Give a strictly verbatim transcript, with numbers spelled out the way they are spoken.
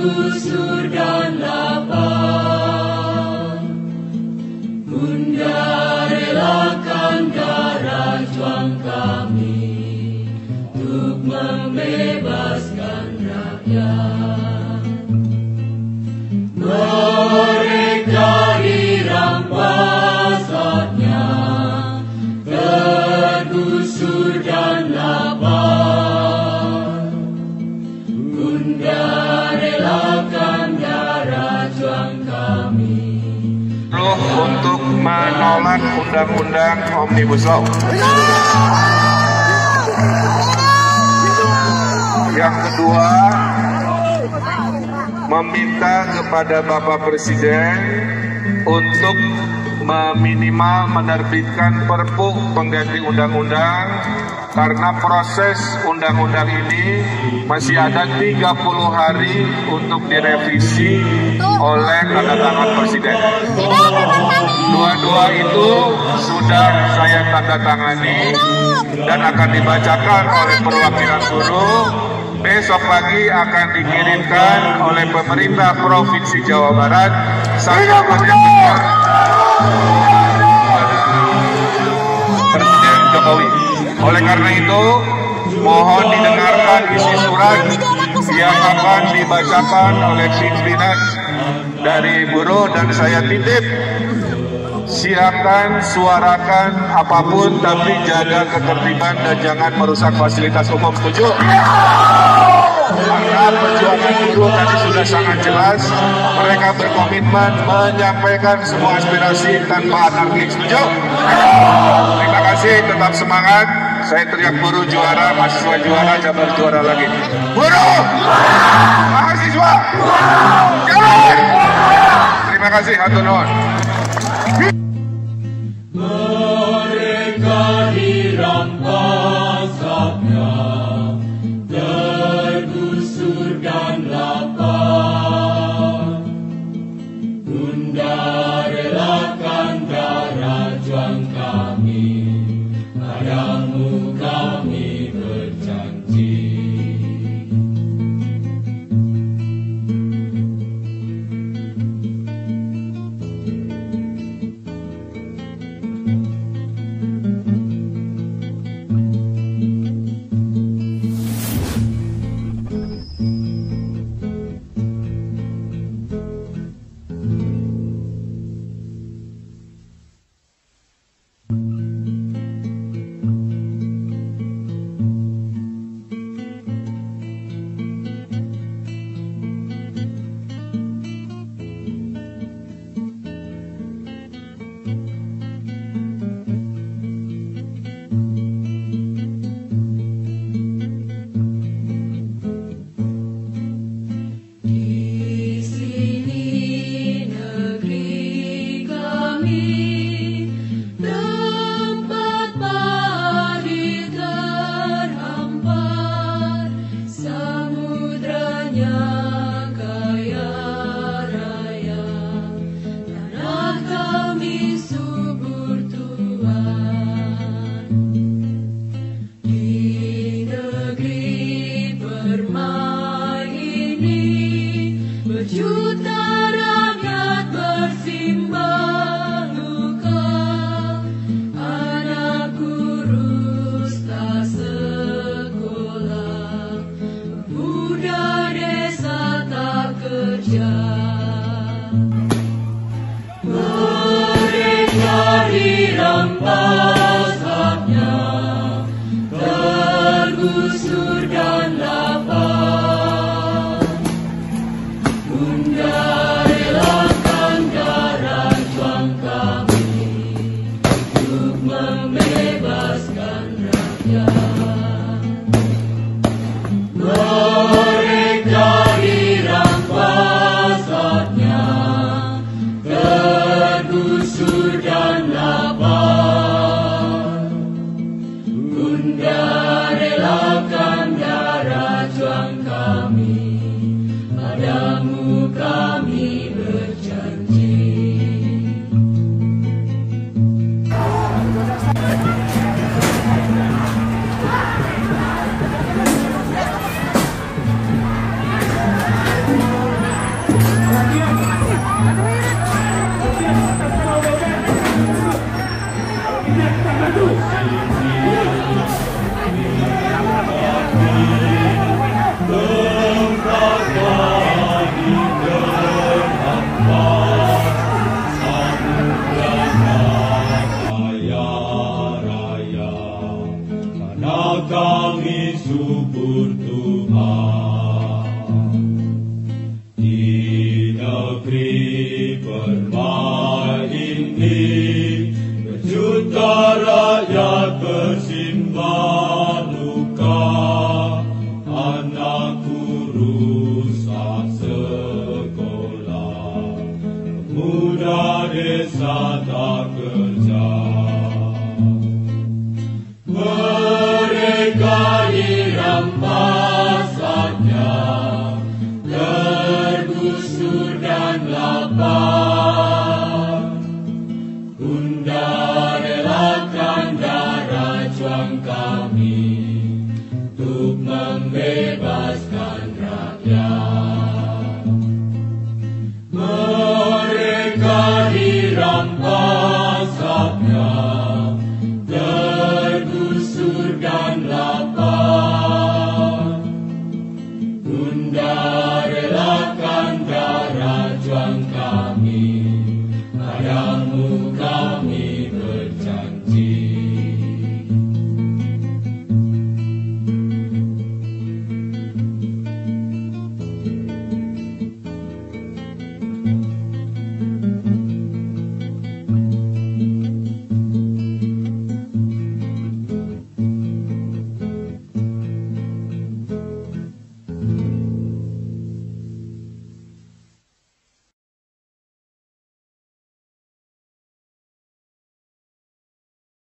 tergusur dan lapar. Bunda relakan darah juang kami untuk membebaskan rakyat. Mereka dirampas haknya, tergusur dan lapar. Bunda relakan darah juang kami untuk menolak undang-undang Omnibus Law. Yang kedua, meminta kepada Bapak Presiden untuk meminimal menerbitkan Perpu pengganti undang-undang karena proses undang-undang ini masih ada tiga puluh hari untuk direvisi oleh tanda tangan Presiden. Dua-dua itu sudah saya tanda tangani dan akan dibacakan oleh perwakilan buruh. Besok pagi akan dikirimkan oleh pemerintah Provinsi Jawa Barat. Saya menyampaikan Presiden Jokowi. Oleh karena itu, mohon didengarkan isi surat yang akan dibacakan oleh pimpinan dari buruh dan saya titip. Silakan suarakan apapun, tapi jaga ketertiban dan jangan merusak fasilitas umum. Setuju? Karena perjuangan buruh tadi sudah sangat jelas. Mereka berkomitmen menyampaikan semua aspirasi tanpa anarkis. Setuju? Terima kasih, tetap semangat. Saya teriak buruh juara, mahasiswa juara, Jabar juara lagi. Buruh! Mahasiswa! Jalan! Terima kasih, hatur nuhun. Mereka dirampas haknya, tergusur dan lapar. Bunda relakan darah juang kami, padamu kami berjanji. negeri permai ini, berjuta rakyat bersimpan luka, anakku rusak sekolah, pemuda desa tak kerja. Mereka dirampas haknya, tergusur dan lapar. Bunda relakan darah juang kami untuk membebaskan rakyat. Mereka dirampas